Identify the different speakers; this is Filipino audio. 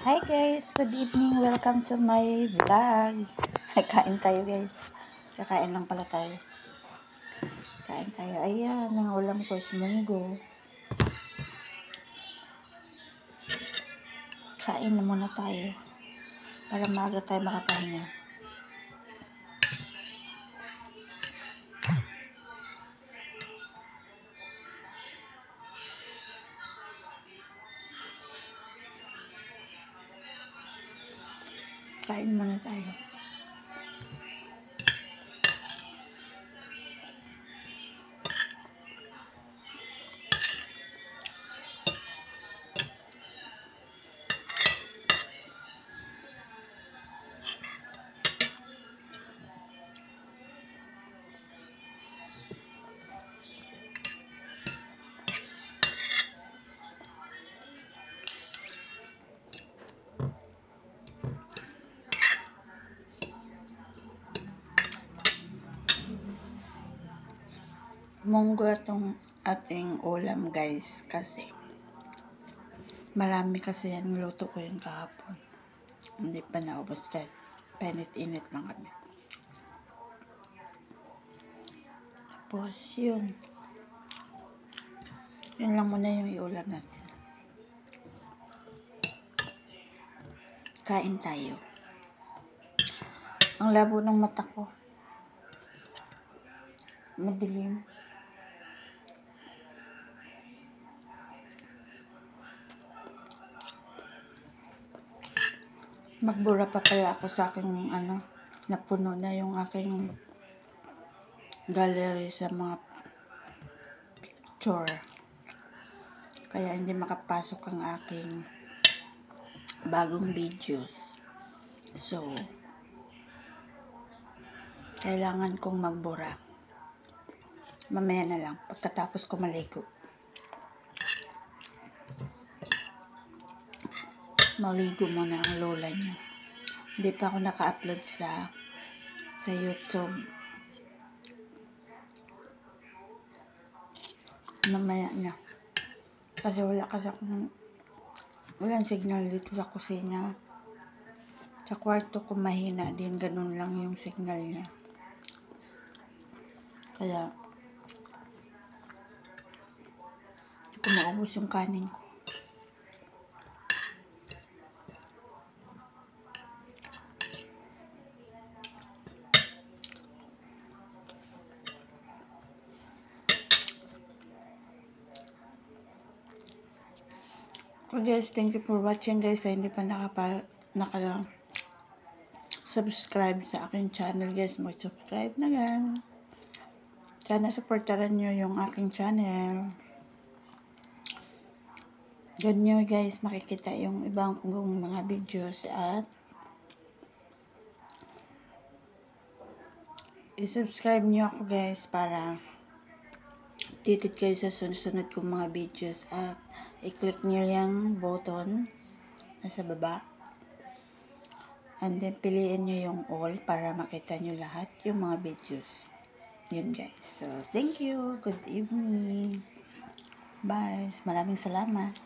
Speaker 1: Hi guys, good evening. Welcome to my vlog. Kain tayo guys. Kakain lang pala tayo. Kain tayo. Ayan, ang ulam ko is munggo. Kain na muna tayo. Para maaga tayo makapahinga. Kain muna tayo. Munggo itong ating ulam guys kasi marami kasi yan, luto ko yun kahapon. Hindi pa naubos kahit painit-init lang kami. Tapos yun lang muna yung iulam natin. Kain tayo. Ang labo ng mata ko. Madilim. Magbura pa pala ako sa aking napuno na yung aking gallery sa mga picture. Kaya hindi makapasok ang aking bagong videos. So, kailangan kong magbura. Mamaya na lang, pagkatapos ko maligo. Maligo muna ang lola niyo. Hindi pa ako naka-upload sa YouTube. Mamaya na. Kasi walang signal dito sa kusina. Sa kwarto ko mahina din, ganun lang yung signal niya. Kaya hindi ko maubos yung kanin ko. So guys, thank you for watching guys. Hindi pa subscribe sa aking channel guys, mag-subscribe na lang. Sana supportaran nyo yung aking channel. Doon nyo guys makikita yung ibang kong mga videos at i-subscribe nyo ako guys para updated kayo sa sunod kong mga videos at i-click nyo yung button nasa baba. And then, piliin nyo yung all para makita nyo lahat yung mga videos. Yun guys. So, thank you. Good evening. Bye. Maraming salamat.